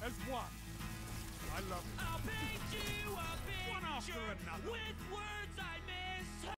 as one. I love it. I'll paint you a picture One after another. with words I